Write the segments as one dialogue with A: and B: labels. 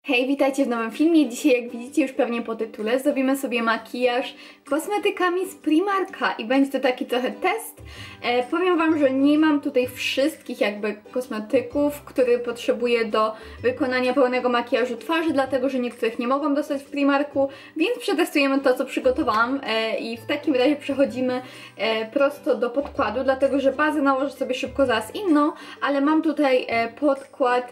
A: Hej, witajcie w nowym filmie. Dzisiaj, jak widzicie już pewnie po tytule, zrobimy sobie makijaż kosmetykami z Primarka i będzie to taki trochę test. Powiem wam, że nie mam tutaj wszystkich jakby kosmetyków, które potrzebuję do wykonania pełnego makijażu twarzy, dlatego że niektórych nie mogłam dostać w Primarku, więc przetestujemy to, co przygotowałam i w takim razie przechodzimy prosto do podkładu, dlatego że bazę nałożę sobie szybko zaraz inną, ale mam tutaj podkład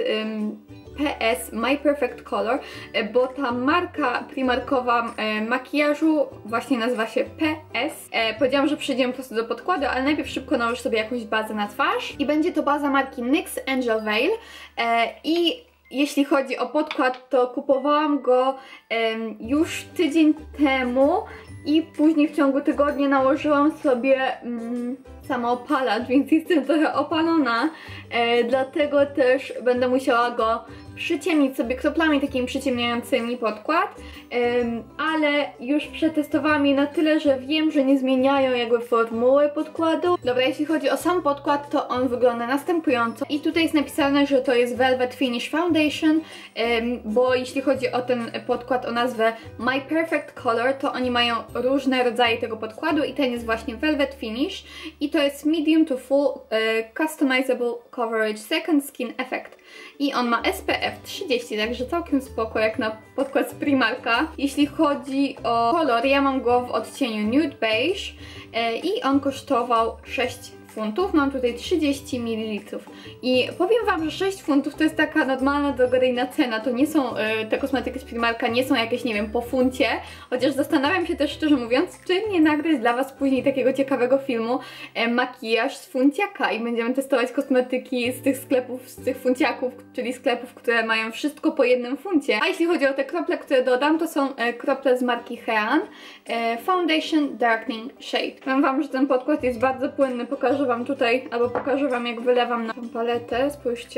A: PS My Perfect Color, bo ta marka primarkowa makijażu właśnie nazywa się PS. Powiedziałam, że przejdziemy po prostu do podkładu, ale najpierw szybko nałożę sobie jakąś bazę na twarz i będzie to baza marki NYX Angel Veil i jeśli chodzi o podkład, to kupowałam go już tydzień temu i później w ciągu tygodnia nałożyłam sobie samoopalacz, więc jestem trochę opalona, dlatego też będę musiała go przyciemnić sobie kroplami takimi przyciemniającymi podkład, ale już przetestowałam je na tyle, że wiem, że nie zmieniają jakby formuły podkładu. Dobra, jeśli chodzi o sam podkład, to on wygląda następująco i tutaj jest napisane, że to jest Velvet Finish Foundation, bo jeśli chodzi o ten podkład o nazwę My Perfect Color, to oni mają różne rodzaje tego podkładu i ten jest właśnie Velvet Finish i to jest Medium to Full Customizable Coverage Second Skin Effect i on ma SPF 30, także całkiem spoko jak na podkład z Primarka. Jeśli chodzi o kolor, ja mam go w odcieniu Nude Beige i on kosztował 6 funtów, mam tutaj 30 ml i powiem wam, że 6 funtów to jest taka normalna, drogeryjna cena, to nie są, te kosmetyki z Primarka nie są jakieś, nie wiem, po funcie, chociaż zastanawiam się też szczerze mówiąc, czy nie nagrać dla was później takiego ciekawego filmu makijaż z funciaka i będziemy testować kosmetyki z tych sklepów, z tych funciaków, czyli sklepów, które mają wszystko po jednym funcie. A jeśli chodzi o te krople, które dodam, to są krople z marki Hean Foundation Darkening Shade. Powiem wam, że ten podkład jest bardzo płynny, pokażę wam tutaj, albo pokażę wam jak wylewam na tą paletę, spójrzcie.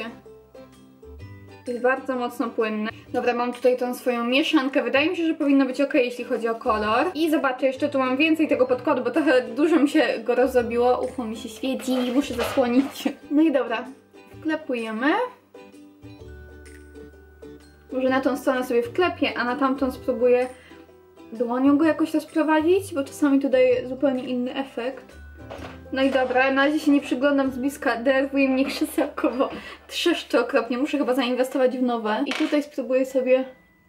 A: Jest bardzo mocno płynny. Dobra, mam tutaj tą swoją mieszankę, wydaje mi się, że powinno być ok, jeśli chodzi o kolor. I zobaczcie, jeszcze tu mam więcej tego podkładu, bo trochę dużo mi się go rozrobiło, ucho mi się świeci, muszę zasłonić. No i dobra, wklepujemy. Może na tą stronę sobie wklepię, a na tamtą spróbuję dłonią go jakoś rozprowadzić, bo czasami to daje zupełnie inny efekt. No i dobra, na razie się nie przyglądam z bliska, denerwuje mnie krzesełko, bo trzeszczy okropnie, muszę chyba zainwestować w nowe. I tutaj spróbuję sobie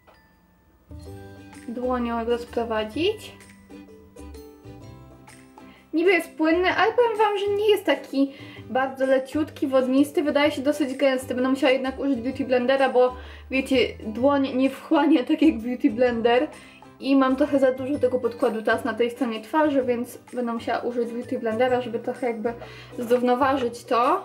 A: dłonią rozprowadzić. Niby jest płynny, ale powiem wam, że nie jest taki bardzo leciutki, wodnisty, wydaje się dosyć gęsty. Będę musiała jednak użyć Beauty Blendera, bo wiecie, dłoń nie wchłania tak jak Beauty Blender. I mam trochę za dużo tego podkładu teraz na tej stronie twarzy, więc będę musiała użyć Beauty Blendera, żeby trochę jakby zrównoważyć to.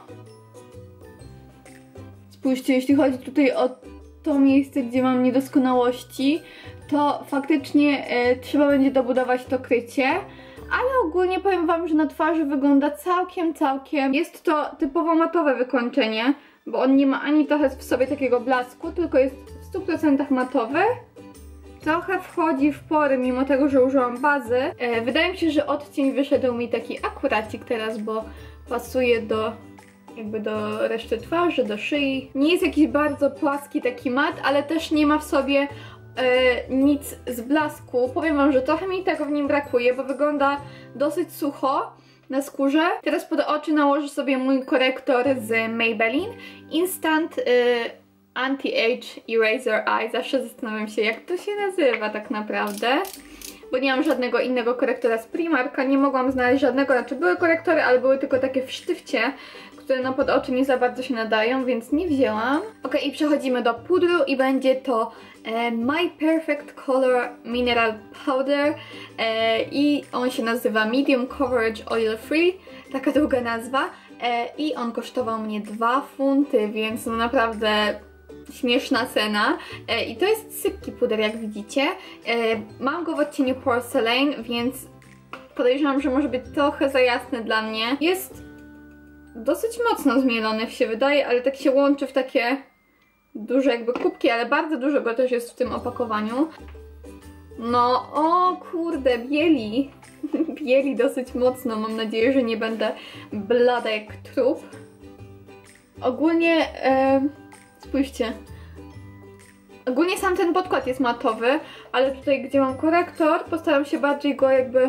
A: Spójrzcie, jeśli chodzi tutaj o to miejsce, gdzie mam niedoskonałości, to faktycznie trzeba będzie dobudować to krycie. Ale ogólnie powiem wam, że na twarzy wygląda całkiem. Jest to typowo matowe wykończenie, bo on nie ma ani trochę w sobie takiego blasku, tylko jest w 100% matowy. Trochę wchodzi w pory, mimo tego, że użyłam bazy. Wydaje mi się, że odcień wyszedł mi taki akuracik teraz, bo pasuje do reszty twarzy, do szyi. Nie jest jakiś bardzo płaski taki mat, ale też nie ma w sobie nic z blasku. Powiem wam, że trochę mi tego w nim brakuje, bo wygląda dosyć sucho na skórze. Teraz pod oczy nałożę sobie mój korektor z Maybelline Instant Anti-Age Eraser Eye. Zawsze zastanawiam się, jak to się nazywa tak naprawdę, bo nie mam żadnego innego korektora z Primarka, nie mogłam znaleźć żadnego, znaczy były korektory, ale były tylko takie w sztywcie, które no pod oczy nie za bardzo się nadają, więc nie wzięłam. Ok, i przechodzimy do pudru i będzie to My Perfect Color Mineral Powder i on się nazywa Medium Coverage Oil Free, taka długa nazwa, i on kosztował mnie 2 funty, więc no naprawdę śmieszna cena. I to jest sypki puder, jak widzicie. Mam go w odcieniu Porcelain, więc podejrzewam, że może być trochę za jasny dla mnie. Jest dosyć mocno zmielony, się wydaje, ale tak się łączy w takie duże jakby kubki, ale bardzo dużo go też jest w tym opakowaniu. No, o kurde, bieli. Bieli dosyć mocno, mam nadzieję, że nie będę blada jak trup. Ogólnie, spójrzcie, Ogólnie sam ten podkład jest matowy, ale tutaj, gdzie mam korektor, postaram się bardziej go jakby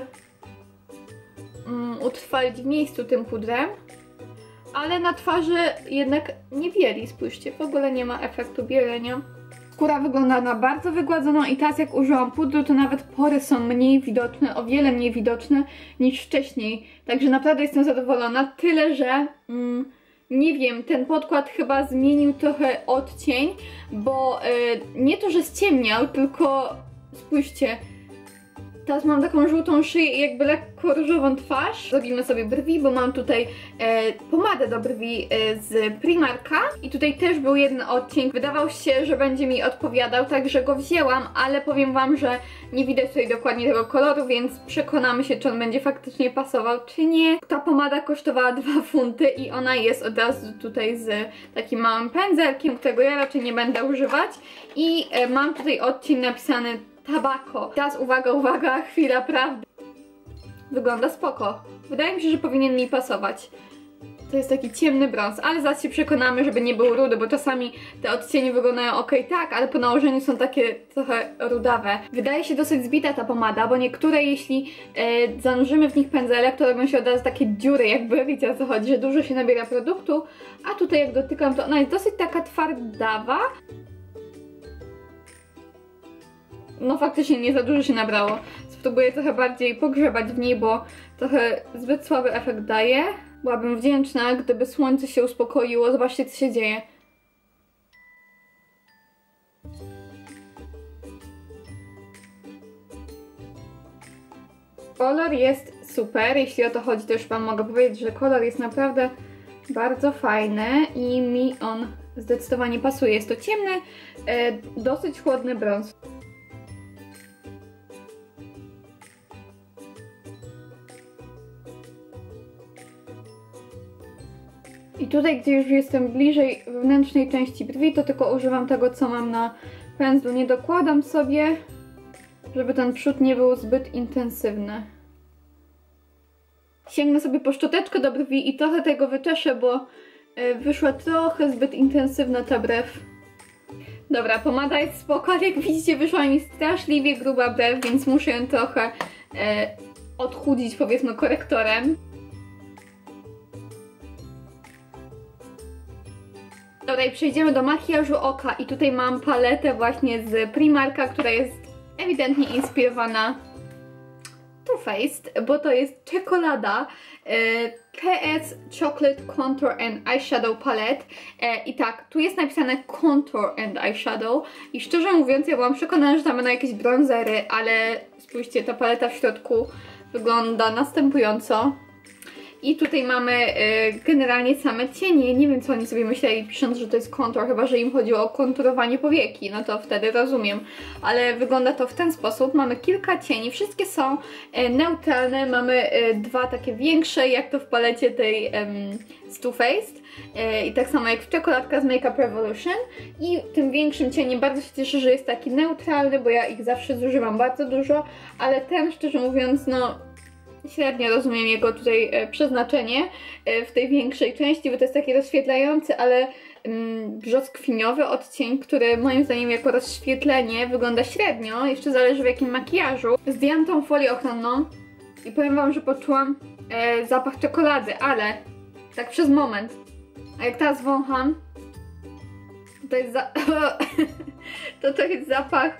A: utrwalić w miejscu tym pudrem. Ale na twarzy jednak nie bieli, spójrzcie, w ogóle nie ma efektu bielenia. Skóra wygląda na bardzo wygładzoną i teraz jak użyłam pudru, to nawet pory są mniej widoczne, o wiele mniej widoczne niż wcześniej. Także naprawdę jestem zadowolona, tyle że nie wiem, ten podkład chyba zmienił trochę odcień, bo nie to, że ściemniał, tylko spójrzcie, teraz mam taką żółtą szyję i jakby lekko różową twarz. Zrobimy sobie brwi, bo mam tutaj pomadę do brwi z Primarka i tutaj też był jeden odcień. Wydawał się, że będzie mi odpowiadał, także go wzięłam, ale powiem wam, że nie widać tutaj dokładnie tego koloru, więc przekonamy się, czy on będzie faktycznie pasował, czy nie. Ta pomada kosztowała 2 funty i ona jest od razu tutaj z takim małym pędzelkiem, którego ja raczej nie będę używać. I mam tutaj odcień napisany Tabako. Teraz uwaga, uwaga, chwila prawdy. Wygląda spoko. Wydaje mi się, że powinien mi pasować. To jest taki ciemny brąz, ale zaraz się przekonamy, żeby nie był rudy, bo czasami te odcienie wyglądają ok, tak, ale po nałożeniu są takie trochę rudawe. Wydaje się dosyć zbita ta pomada, bo niektóre, jeśli zanurzymy w nich pędzelek, to robią się od razu takie dziury, jakby, wiecie o co chodzi, że dużo się nabiera produktu, a tutaj jak dotykam, to ona jest dosyć taka twardawa. No faktycznie nie za dużo się nabrało. Spróbuję trochę bardziej pogrzebać w niej, bo trochę zbyt słaby efekt daje. Byłabym wdzięczna, gdyby słońce się uspokoiło. Zobaczcie, co się dzieje. Kolor jest super, jeśli o to chodzi, to już wam mogę powiedzieć, że kolor jest naprawdę bardzo fajny i mi on zdecydowanie pasuje. Jest to ciemny, dosyć chłodny brąz. I tutaj, gdzie już jestem bliżej wewnętrznej części brwi, to tylko używam tego, co mam na pędzlu. Nie dokładam sobie, żeby ten przód nie był zbyt intensywny. Sięgnę sobie po szczoteczkę do brwi i trochę tego wyczeszę, bo wyszła trochę zbyt intensywna ta brew. Dobra, pomada jest spoko, ale jak widzicie, wyszła mi straszliwie gruba brew, więc muszę ją trochę odchudzić, powiedzmy, korektorem. Dobra, i przejdziemy do makijażu oka i tutaj mam paletę właśnie z Primarka, która jest ewidentnie inspirowana Too Faced, bo to jest czekolada PS Chocolate Contour and Eyeshadow Palette i tak, tu jest napisane Contour and Eyeshadow i szczerze mówiąc ja byłam przekonana, że tam będą jakieś bronzery, ale spójrzcie, ta paleta w środku wygląda następująco. I tutaj mamy generalnie same cienie. Nie wiem, co oni sobie myśleli, pisząc, że to jest kontur, chyba że im chodziło o konturowanie powieki, no to wtedy rozumiem. Ale wygląda to w ten sposób. Mamy kilka cieni, wszystkie są neutralne. Mamy 2 takie większe, jak to w palecie tej z Too Faced. I tak samo jak w czekoladka z Makeup Revolution. I tym większym cieniem bardzo się cieszę, że jest taki neutralny, bo ja ich zawsze zużywam bardzo dużo. Ale ten, szczerze mówiąc, no średnio rozumiem jego tutaj przeznaczenie w tej większej części, bo to jest taki rozświetlający, ale brzoskwiniowy odcień, który moim zdaniem jako rozświetlenie wygląda średnio, jeszcze zależy w jakim makijażu. Zdjęłam tą folię ochronną i powiem wam, że poczułam zapach czekolady, ale tak przez moment. A jak teraz wącham, to jest to jest zapach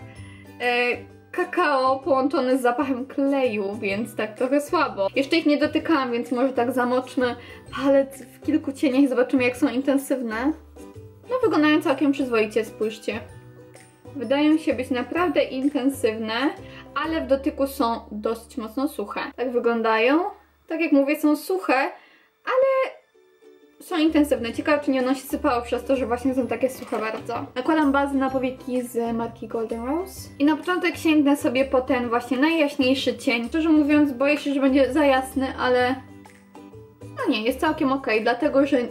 A: kakao połączony z zapachem kleju, więc tak trochę słabo. Jeszcze ich nie dotykałam, więc może tak zamoczmy palec w kilku cieniach i zobaczymy, jak są intensywne. No wyglądają całkiem przyzwoicie, spójrzcie. Wydają się być naprawdę intensywne, ale w dotyku są dosyć mocno suche. Tak wyglądają. Tak jak mówię, są suche, ale są intensywne. Ciekawe, czy nie ono się sypało przez to, że właśnie są takie suche bardzo. Nakładam bazę na powieki z marki Golden Rose. I na początek sięgnę sobie po ten właśnie najjaśniejszy cień. Szczerze mówiąc, boję się, że będzie za jasny, ale no nie, jest całkiem ok, dlatego że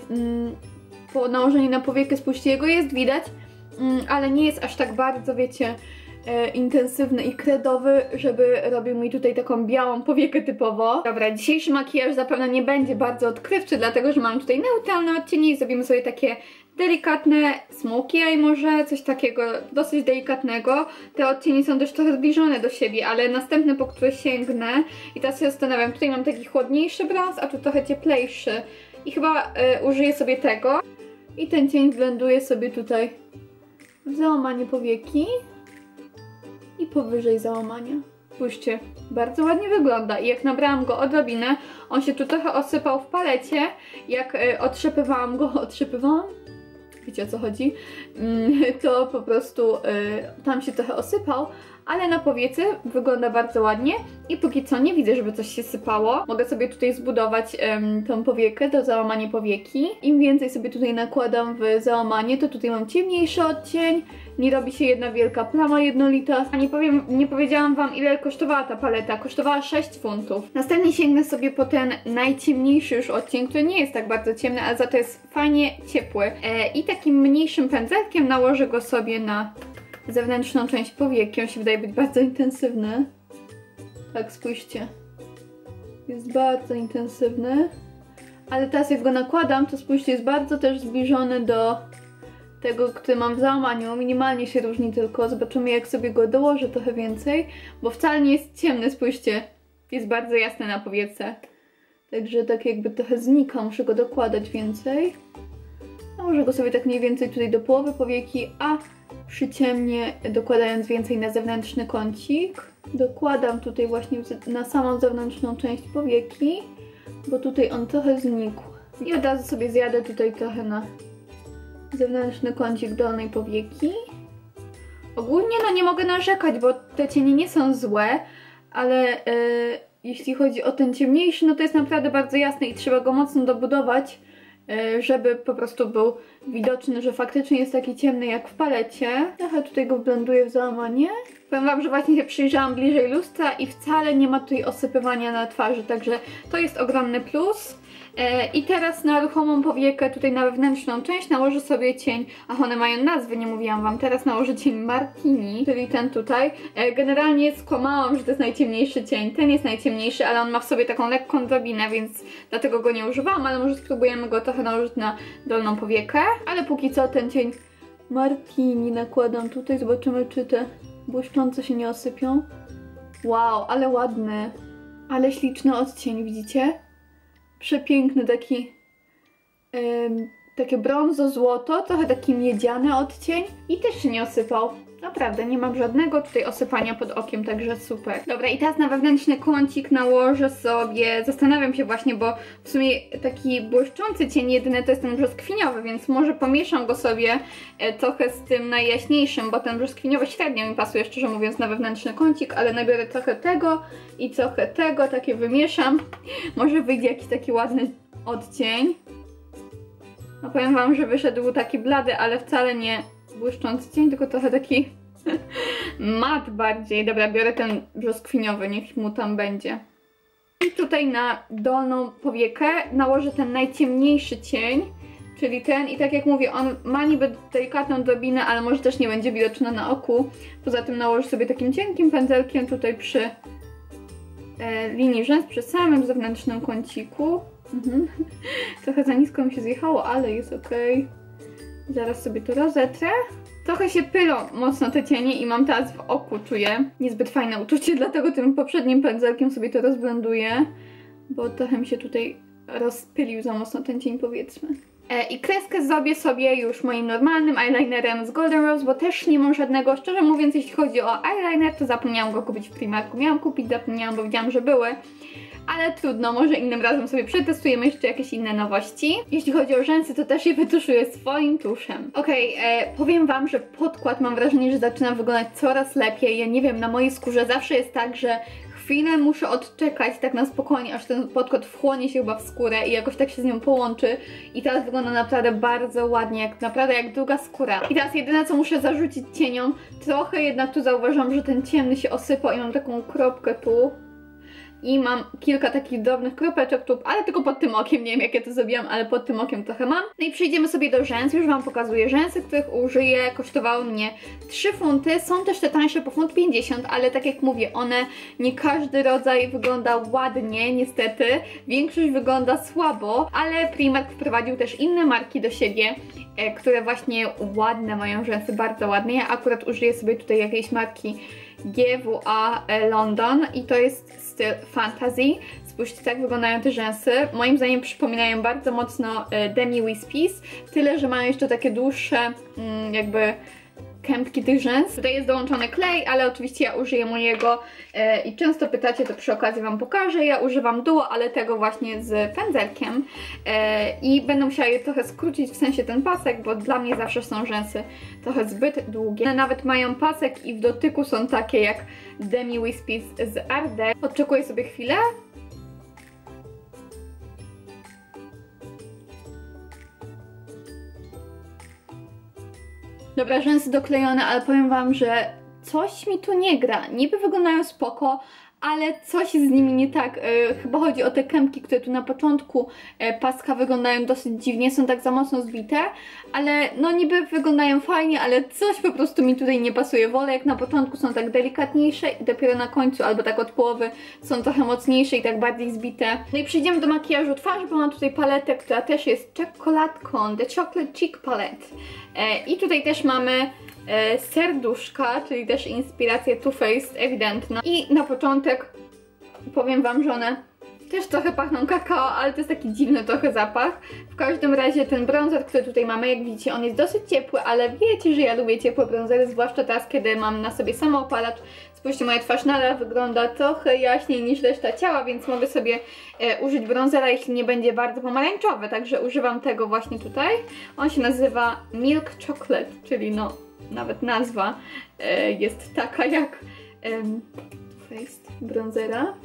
A: po nałożeniu na powiekę, spójrzcie, jego jest widać, ale nie jest aż tak bardzo, wiecie, intensywny i kredowy, żeby robił mi tutaj taką białą powiekę typowo. Dobra, dzisiejszy makijaż zapewne nie będzie bardzo odkrywczy, dlatego że mam tutaj neutralne odcienie i zrobimy sobie takie delikatne smoky eye może, coś takiego dosyć delikatnego. Te odcienie są też trochę zbliżone do siebie, ale następne, po które sięgnę i teraz się zastanawiam, tutaj mam taki chłodniejszy brąz, a tu trochę cieplejszy i chyba użyję sobie tego i ten cień blenduję sobie tutaj w załamanie powieki i powyżej załamania. Spójrzcie, bardzo ładnie wygląda i jak nabrałam go odrobinę, on się tu trochę osypał w palecie, jak otrzepywałam go, wiecie o co chodzi, to po prostu tam się trochę osypał, ale na powiece wygląda bardzo ładnie i póki co nie widzę, żeby coś się sypało. Mogę sobie tutaj zbudować tą powiekę, to załamanie powieki. Im więcej sobie tutaj nakładam w załamanie, to tutaj mam ciemniejszy odcień, nie robi się jedna wielka plama jednolita. A nie powiedziałam wam, ile kosztowała ta paleta. Kosztowała 6 funtów. Następnie sięgnę sobie po ten najciemniejszy już odcień, który nie jest tak bardzo ciemny, ale za to jest fajnie ciepły. I takim mniejszym pędzelkiem nałożę go sobie na zewnętrzną część powieki. On się wydaje być bardzo intensywny. Tak, spójrzcie. Jest bardzo intensywny. Ale teraz jak go nakładam, to spójrzcie, jest bardzo też zbliżony do tego, który mam w załamaniu. Minimalnie się różni tylko. Zobaczymy, jak sobie go dołożę trochę więcej. Bo wcale nie jest ciemny, spójrzcie. Jest bardzo jasny na powiece. Także tak jakby trochę znika. Muszę go dokładać więcej. Nałożę go sobie tak mniej więcej tutaj do połowy powieki, a przyciemnie dokładając więcej na zewnętrzny kącik. Dokładam tutaj właśnie na samą zewnętrzną część powieki, bo tutaj on trochę znikł. I od razu sobie zjadę tutaj trochę na zewnętrzny kącik dolnej powieki. Ogólnie no nie mogę narzekać, bo te cienie nie są złe, ale jeśli chodzi o ten ciemniejszy, no to jest naprawdę bardzo jasny i trzeba go mocno dobudować, żeby po prostu był widoczny, że faktycznie jest taki ciemny jak w palecie. Trochę tutaj go blenduję w załamanie. Powiem wam, że właśnie się przyjrzałam bliżej lustra i wcale nie ma tutaj osypywania na twarzy, także to jest ogromny plus. I teraz na ruchomą powiekę, tutaj na wewnętrzną część nałożę sobie cień, ach, one mają nazwy, nie mówiłam wam, teraz nałożę cień Martini, czyli ten tutaj. Generalnie skłamałam, że to jest najciemniejszy cień, ten jest najciemniejszy, ale on ma w sobie taką lekką drobinę, więc dlatego go nie używałam, ale może spróbujemy go trochę nałożyć na dolną powiekę. Ale póki co ten cień Martini nakładam tutaj, zobaczymy, czy te błyszczące się nie osypią. Wow, ale ładny, ale śliczny odcień, widzicie? Przepiękny taki, takie brązo-złoto, trochę taki miedziany odcień i też się nie osypał. Naprawdę, nie mam żadnego tutaj osypania pod okiem, także super. Dobra, i teraz na wewnętrzny kącik nałożę sobie, zastanawiam się właśnie, bo w sumie taki błyszczący cień jedyny to jest ten brzoskwiniowy, więc może pomieszam go sobie trochę z tym najjaśniejszym, bo ten brzoskwiniowy średnio mi pasuje, szczerze mówiąc, na wewnętrzny kącik, ale nabiorę trochę tego i trochę tego, takie wymieszam. Może wyjdzie jakiś taki ładny odcień. No powiem wam, że wyszedł taki blady, ale wcale nie błyszczący cień, tylko trochę taki mat bardziej. Dobra, biorę ten brzoskwiniowy, niech mu tam będzie. I tutaj na dolną powiekę nałożę ten najciemniejszy cień, czyli ten, i tak jak mówię, on ma niby delikatną drobinę, ale może też nie będzie widoczna na oku. Poza tym nałożę sobie takim cienkim pędzelkiem tutaj przy linii rzęs, przy samym zewnętrznym kąciku. Trochę za nisko mi się zjechało, ale jest ok. Zaraz sobie to rozetrę. Trochę się pylą mocno te cienie i mam teraz w oku, czuję niezbyt fajne uczucie, dlatego tym poprzednim pędzelkiem sobie to rozblenduję, bo trochę mi się tutaj rozpylił za mocno ten cień, powiedzmy. I kreskę zrobię sobie już moim normalnym eyelinerem z Golden Rose, bo też nie mam żadnego. Szczerze mówiąc, jeśli chodzi o eyeliner, to zapomniałam go kupić w Primarku. Miałam kupić, zapomniałam, bo widziałam, że były. Ale trudno, może innym razem sobie przetestujemy jeszcze jakieś inne nowości. Jeśli chodzi o rzęsy, to też je wytuszuję swoim tuszem. Okej, powiem wam, że podkład mam wrażenie, że zaczyna wyglądać coraz lepiej. Ja nie wiem, na mojej skórze zawsze jest tak, że chwilę muszę odczekać tak na spokojnie, aż ten podkład wchłonie się chyba w skórę i jakoś tak się z nią połączy. I teraz wygląda naprawdę bardzo ładnie, naprawdę jak druga skóra. I teraz jedyne, co muszę zarzucić cieniom, trochę jednak tu zauważyłam, że ten ciemny się osypał i mam taką kropkę tu. i mam kilka takich drobnych kropeczek tu, ale tylko pod tym okiem, nie wiem jak ja to zrobiłam, ale pod tym okiem trochę mam. No i przejdziemy sobie do rzęs, już Wam pokazuję rzęsy, których użyję, kosztowały mnie 3 funty, są też te tańsze po 1,50 , ale tak jak mówię, one, nie każdy rodzaj wygląda ładnie, niestety, większość wygląda słabo, ale Primark wprowadził też inne marki do siebie, które właśnie ładne mają rzęsy, bardzo ładne. Ja akurat użyję sobie tutaj jakiejś marki GWA London i to jest styl Fantasy. Spójrzcie, tak wyglądają te rzęsy. Moim zdaniem przypominają bardzo mocno Demi Wispies, tyle że mają jeszcze takie dłuższe jakby kępki tych rzęs. Tutaj jest dołączony klej, ale oczywiście ja użyję mojego i często pytacie, to przy okazji Wam pokażę. Ja używam duo, ale tego właśnie z pędzelkiem i będę musiała je trochę skrócić, w sensie ten pasek, bo dla mnie zawsze są rzęsy trochę zbyt długie. One nawet mają pasek i w dotyku są takie jak Demi Wispies z Ardell. Odczekuję sobie chwilę. Dobra, rzęsy doklejone, ale powiem Wam, że coś mi tu nie gra. Niby wyglądają spoko, ale coś z nimi nie tak. Chyba chodzi o te kępki, które tu na początku paska wyglądają dosyć dziwnie, są tak za mocno zbite, ale no niby wyglądają fajnie, ale coś po prostu mi tutaj nie pasuje. Wolę jak na początku są tak delikatniejsze i dopiero na końcu, albo tak od połowy są trochę mocniejsze i tak bardziej zbite. No i przejdziemy do makijażu twarzy, bo mam tutaj paletę, która też jest czekoladką, The Chocolate Cheek Palette. I tutaj też mamy serduszka, czyli też inspiracja Too Faced ewidentna. I na początek powiem Wam, że one też trochę pachną kakao, ale to jest taki dziwny trochę zapach. W każdym razie ten bronzer, który tutaj mamy, jak widzicie, on jest dosyć ciepły, ale wiecie, że ja lubię ciepłe bronzery, zwłaszcza teraz, kiedy mam na sobie samoopalacz. Spójrzcie, moja twarz nadal wygląda trochę jaśniej niż reszta ciała, więc mogę sobie użyć bronzera, jeśli nie będzie bardzo pomarańczowy, także używam tego właśnie tutaj. On się nazywa Milk Chocolate, czyli no, nawet nazwa jest taka jak Too Faced bronzera.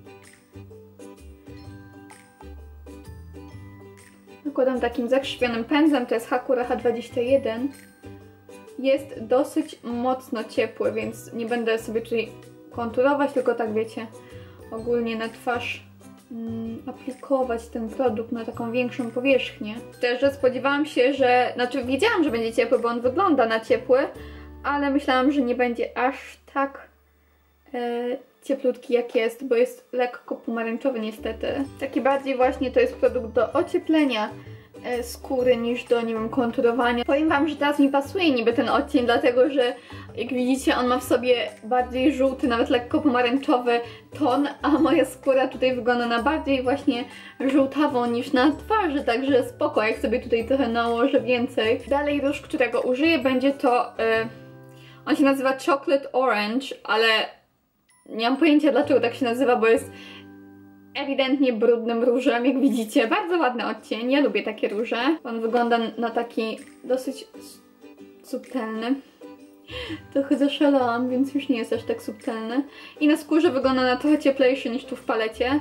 A: Nakładam takim zakrzywionym pędzlem, to jest Hakura H21. Jest dosyć mocno ciepły, więc nie będę sobie tutaj konturować, tylko tak wiecie, ogólnie na twarz aplikować ten produkt na taką większą powierzchnię. Szczerze spodziewałam się, że, znaczy wiedziałam, że będzie ciepły, bo on wygląda na ciepły, ale myślałam, że nie będzie aż tak cieplutki jak jest, bo jest lekko pomarańczowy niestety. Taki bardziej właśnie to jest produkt do ocieplenia skóry niż do, nie wiem, konturowania. Powiem Wam, że teraz mi pasuje niby ten odcień, dlatego że jak widzicie on ma w sobie bardziej żółty, nawet lekko pomarańczowy ton, a moja skóra tutaj wygląda na bardziej właśnie żółtawą niż na twarzy, także spoko, jak sobie tutaj trochę nałożę więcej. Dalej róż, którego użyję, będzie to on się nazywa Chocolate Orange, ale nie mam pojęcia dlaczego tak się nazywa, bo jest ewidentnie brudnym różem, jak widzicie. Bardzo ładny odcień, ja lubię takie róże. On wygląda na taki dosyć subtelny. Trochę zaszalałam, więc już nie jest aż tak subtelny. I na skórze wygląda na trochę cieplejszy niż tu w palecie.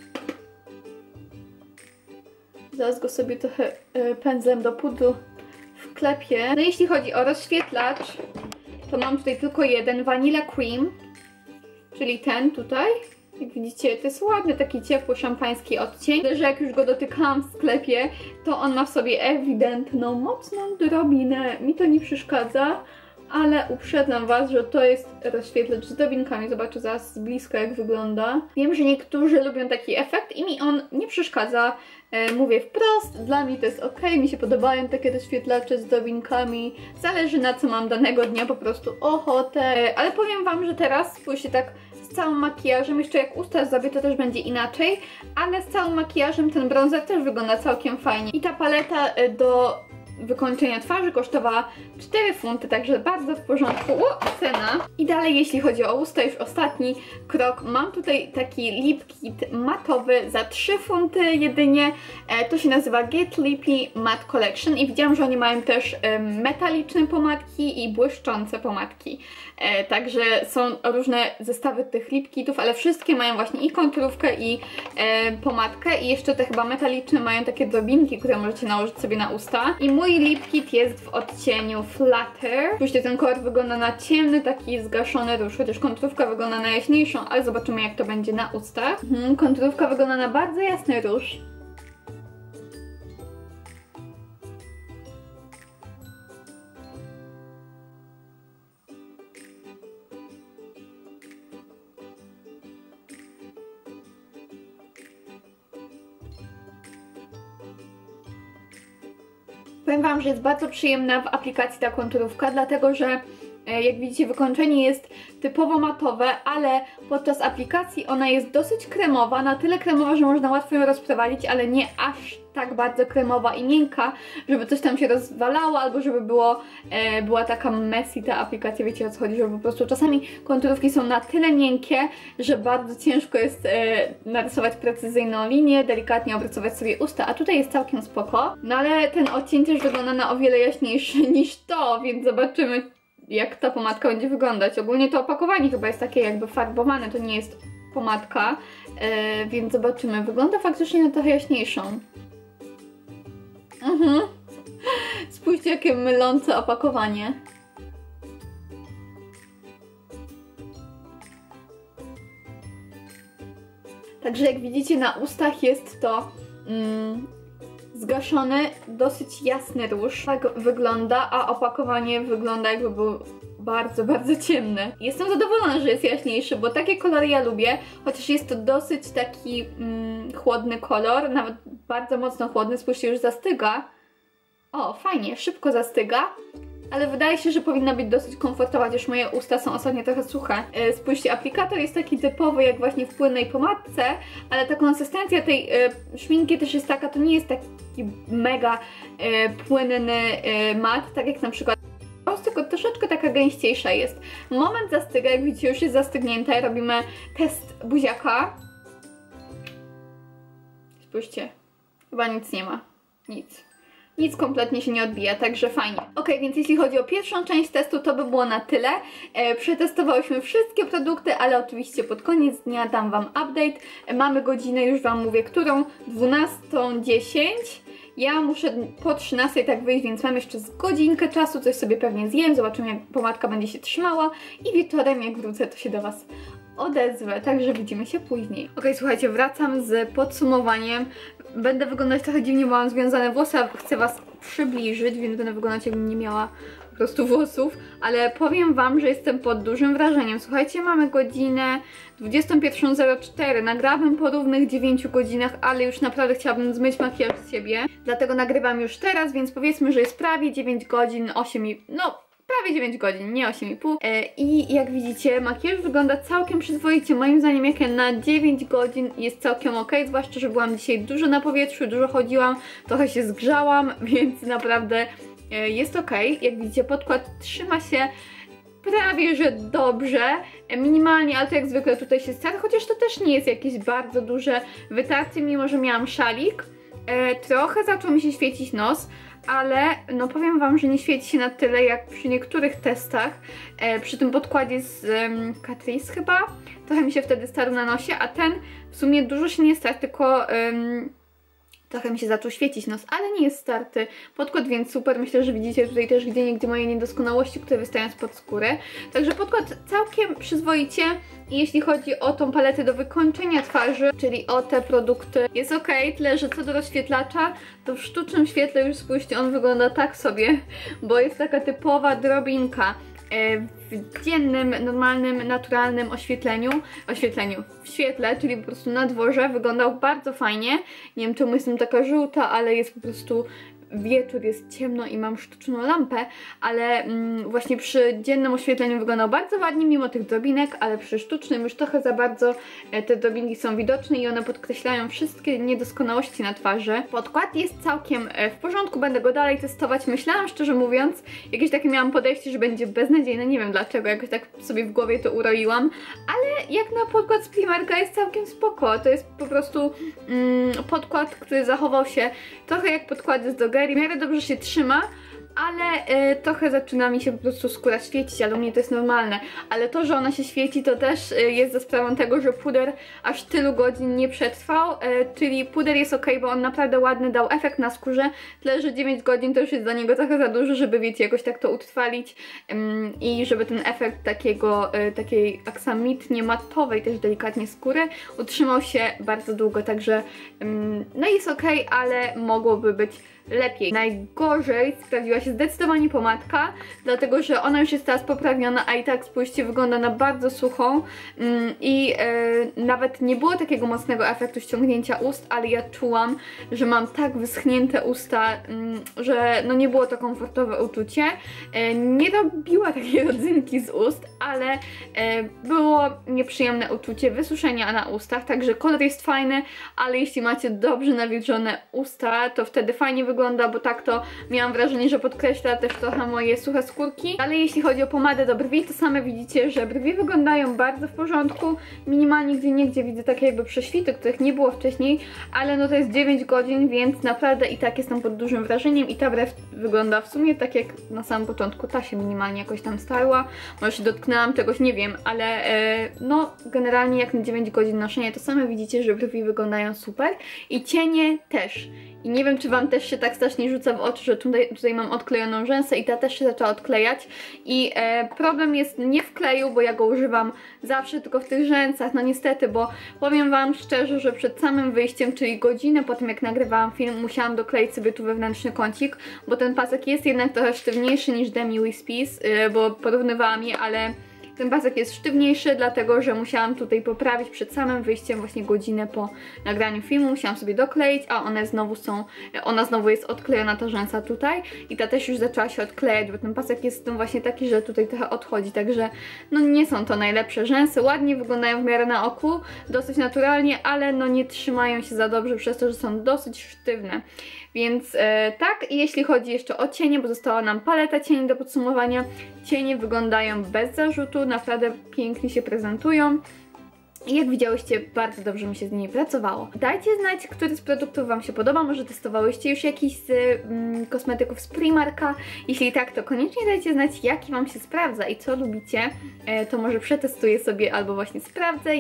A: Zaraz go sobie trochę pędzlem do pudru wklepię. No jeśli chodzi o rozświetlacz, to mam tutaj tylko jeden, Vanilla Cream, czyli ten tutaj. Jak widzicie, to jest ładny, taki ciepły, szampański odcień. Że jak już go dotykałam w sklepie, to on ma w sobie ewidentną, mocną drobinę. Mi to nie przeszkadza, ale uprzedzam Was, że to jest rozświetlacz z drobinkami. Zobaczę zaraz z bliska, jak wygląda. Wiem, że niektórzy lubią taki efekt i mi on nie przeszkadza. Mówię wprost, dla mnie to jest ok, mi się podobają takie rozświetlacze z drobinkami. Zależy na co mam danego dnia po prostu ochotę. Ale powiem Wam, że teraz spójrzcie tak z całym makijażem, jeszcze jak usta zrobię, to też będzie inaczej, ale z całym makijażem ten bronzer też wygląda całkiem fajnie. I ta paleta do wykończenia twarzy kosztowała 4 funty, także bardzo w porządku. Cena. I dalej, jeśli chodzi o usta, już ostatni krok. Mam tutaj taki lip kit matowy za 3 funty jedynie. To się nazywa Get Lippy Matte Collection i widziałam, że oni mają też metaliczne pomadki i błyszczące pomadki. Także są różne zestawy tych lip kitów, ale wszystkie mają właśnie i konturówkę, i pomadkę, i jeszcze te chyba metaliczne mają takie drobinki, które możecie nałożyć sobie na usta. I mój lip kit jest w odcieniu Flutter. Spójrzcie, ten kolor wygląda na ciemny, taki zgaszony róż, chociaż konturówka wygląda na jaśniejszą, ale zobaczymy jak to będzie na ustach. Konturówka wygląda na bardzo jasny róż. Powiem Wam, że jest bardzo przyjemna w aplikacji ta konturówka, dlatego że jak widzicie wykończenie jest typowo matowe, ale podczas aplikacji ona jest dosyć kremowa, na tyle kremowa, że można łatwo ją rozprowadzić, ale nie aż tak bardzo kremowa i miękka, żeby coś tam się rozwalało, albo żeby była taka messy ta aplikacja, wiecie o co chodzi, że po prostu czasami konturówki są na tyle miękkie, że bardzo ciężko jest narysować precyzyjną linię, delikatnie obrysować sobie usta, a tutaj jest całkiem spoko. No ale ten odcień też wygląda na o wiele jaśniejszy niż to, więc zobaczymy jak ta pomadka będzie wyglądać. Ogólnie to opakowanie chyba jest takie jakby farbowane, to nie jest pomadka, więc zobaczymy. Wygląda faktycznie na trochę jaśniejszą. Spójrzcie jakie mylące opakowanie. Także jak widzicie na ustach jest to zgaszony, dosyć jasny róż. Tak wygląda, a opakowanie wygląda jakby był bardzo, bardzo ciemny. Jestem zadowolona, że jest jaśniejszy, bo takie kolory ja lubię, chociaż jest to dosyć taki chłodny kolor, nawet bardzo mocno chłodny, spójrzcie, już zastyga. O, fajnie, szybko zastyga. Ale wydaje się, że powinna być dosyć komfortowa, chociaż moje usta są ostatnio trochę suche. Spójrzcie, aplikator jest taki typowy jak właśnie w płynnej pomadce, ale ta konsystencja tej szminki też jest taka, to nie jest taki mega płynny mat, tak jak na przykład tylko troszeczkę taka gęściejsza jest. Moment zastyga, jak widzicie już jest zastygnięte, robimy test buziaka. Spójrzcie, chyba nic nie ma, nic kompletnie się nie odbija, także fajnie. Ok, więc jeśli chodzi o pierwszą część testu, to by było na tyle. Przetestowałyśmy wszystkie produkty, ale oczywiście pod koniec dnia dam Wam update. Mamy godzinę, już Wam mówię którą, 12:10. Ja muszę po 13 tak wyjść, więc mam jeszcze z godzinkę czasu, coś sobie pewnie zjem, zobaczymy jak pomadka będzie się trzymała i wieczorem jak wrócę, to się do Was odezwę, także widzimy się później. Ok, słuchajcie, wracam z podsumowaniem. Będę wyglądać trochę dziwnie, bo mam związane włosy, a chcę Was przybliżyć, więc będę wyglądać jakbym nie miała po prostu włosów, ale powiem Wam, że jestem pod dużym wrażeniem. Słuchajcie, mamy godzinę 21:04, nagrałabym po równych 9 godzinach, ale już naprawdę chciałabym zmyć makijaż z siebie, dlatego nagrywam już teraz, więc powiedzmy, że jest prawie 9 godzin, 8 i... no... prawie 9 godzin, nie 8,5. I jak widzicie, makijaż wygląda całkiem przyzwoicie. Moim zdaniem jak na 9 godzin jest całkiem ok, zwłaszcza, że byłam dzisiaj dużo na powietrzu, dużo chodziłam, trochę się zgrzałam, więc naprawdę jest ok. Jak widzicie, podkład trzyma się prawie że dobrze, minimalnie, ale to jak zwykle tutaj się stara, chociaż to też nie jest jakieś bardzo duże wytarcie, mimo że miałam szalik. Trochę zaczął mi się świecić nos, ale no powiem Wam, że nie świeci się na tyle jak przy niektórych testach. Przy tym podkładzie z Catrice chyba, trochę mi się wtedy starł na nosie, a ten w sumie dużo się nie starł, tylko trochę mi się zaczął świecić nos, ale nie jest starty podkład, więc super. Myślę, że widzicie tutaj też gdzieniegdzie moje niedoskonałości, które wystają spod skóry. Także podkład całkiem przyzwoicie. I jeśli chodzi o tą paletę do wykończenia twarzy, czyli o te produkty, jest ok, tyle że co do rozświetlacza, to w sztucznym świetle już spójrzcie, on wygląda tak sobie, bo jest taka typowa drobinka. W dziennym, normalnym, naturalnym w świetle, czyli po prostu na dworze wyglądał bardzo fajnie. Nie wiem czemu jestem taka żółta, ale jest po prostu wieczór, jest ciemno i mam sztuczną lampę, ale właśnie przy dziennym oświetleniu wyglądał bardzo ładnie mimo tych drobinek, ale przy sztucznym już trochę za bardzo te drobinki są widoczne i one podkreślają wszystkie niedoskonałości na twarzy. Podkład jest całkiem w porządku, będę go dalej testować. Myślałam, szczerze mówiąc, jakieś takie miałam podejście, że będzie beznadziejne, nie wiem dlaczego, jakoś tak sobie w głowie to uroiłam, ale jak na podkład z Primarka jest całkiem spoko. To jest po prostu podkład, który zachował się trochę jak podkłady z Drogerii, w miarę dobrze się trzyma, ale trochę zaczyna mi się po prostu skóra świecić, ale u mnie to jest normalne. Ale to, że ona się świeci, to też jest za sprawą tego, że puder aż tylu godzin nie przetrwał, czyli puder jest ok, bo on naprawdę ładny dał efekt na skórze, tyle że 9 godzin to już jest dla niego trochę za dużo, żeby wiecie, jakoś tak to utrwalić i żeby ten efekt takiej aksamitnie matowej też delikatnie skóry utrzymał się bardzo długo, także no jest ok, ale mogłoby być lepiej. Najgorzej sprawdziła się zdecydowanie pomadka, dlatego że ona już jest teraz poprawiona, a i tak spójrzcie, wygląda na bardzo suchą i nawet nie było takiego mocnego efektu ściągnięcia ust, ale ja czułam, że mam tak wyschnięte usta, że no nie było to komfortowe uczucie. Nie robiła takiej rodzynki z ust, ale było nieprzyjemne uczucie wysuszenia na ustach, także kolor jest fajny, ale jeśli macie dobrze nawilżone usta, to wtedy fajnie wygląda, bo tak to miałam wrażenie, że podkreśla też trochę moje suche skórki. Ale jeśli chodzi o pomadę do brwi, to same widzicie, że brwi wyglądają bardzo w porządku. Minimalnie gdzieniegdzie widzę takie jakby prześwity, których nie było wcześniej, ale no to jest 9 godzin, więc naprawdę i tak jestem pod dużym wrażeniem i ta brew wygląda w sumie tak jak na samym początku. Ta się minimalnie jakoś tam starła, może się dotknęłam czegoś, nie wiem, ale no generalnie jak na 9 godzin noszenia, to same widzicie, że brwi wyglądają super i cienie też. I nie wiem, czy wam też się tak strasznie rzuca w oczy, że tutaj mam odklejoną rzęsę i ta też się zaczęła odklejać. I problem jest nie w kleju, bo ja go używam zawsze tylko w tych rzęsach, no niestety, bo powiem wam szczerze, że przed samym wyjściem, czyli godzinę po tym jak nagrywałam film, musiałam dokleić sobie tu wewnętrzny kącik, bo ten pasek jest jednak trochę sztywniejszy niż Demi Wispies, bo porównywałam je, ale ten pasek jest sztywniejszy, dlatego że musiałam tutaj poprawić przed samym wyjściem, właśnie godzinę po nagraniu filmu, musiałam sobie dokleić, a ona znowu jest odklejona, ta rzęsa tutaj i ta też już zaczęła się odklejać, bo ten pasek jest właśnie taki, że tutaj trochę odchodzi, także no nie są to najlepsze rzęsy, ładnie wyglądają w miarę na oku, dosyć naturalnie, ale no nie trzymają się za dobrze przez to, że są dosyć sztywne. Więc tak, i jeśli chodzi jeszcze o cienie, bo została nam paleta cieni do podsumowania, cienie wyglądają bez zarzutu, naprawdę pięknie się prezentują. I jak widziałyście, bardzo dobrze mi się z nimi pracowało. Dajcie znać, który z produktów wam się podoba, może testowałyście już jakiś z kosmetyków z Primarka. Jeśli tak, to koniecznie dajcie znać, jaki wam się sprawdza i co lubicie. To może przetestuję sobie albo właśnie sprawdzę,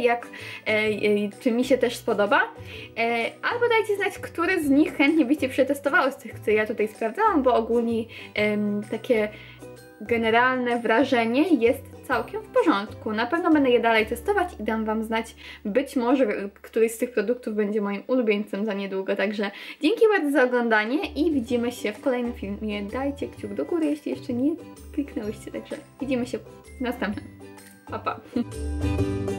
A: czy mi się też spodoba. Albo dajcie znać, które z nich chętnie byście przetestowały z tych, co ja tutaj sprawdzałam, bo ogólnie takie generalne wrażenie jest całkiem w porządku. Na pewno będę je dalej testować i dam wam znać, być może któryś z tych produktów będzie moim ulubieńcem za niedługo. Także dzięki bardzo za oglądanie i widzimy się w kolejnym filmie. Dajcie kciuk do góry, jeśli jeszcze nie kliknęłyście. Także widzimy się w następnym. Pa, pa!